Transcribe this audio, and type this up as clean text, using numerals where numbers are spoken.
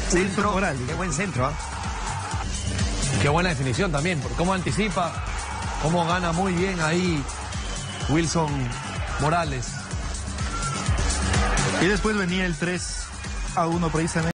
Centro, Morales. qué buen centro, ¿eh? Qué buena definición también, por cómo anticipa, cómo gana muy bien ahí Wilson Morales. Y después venía el 3-1 precisamente.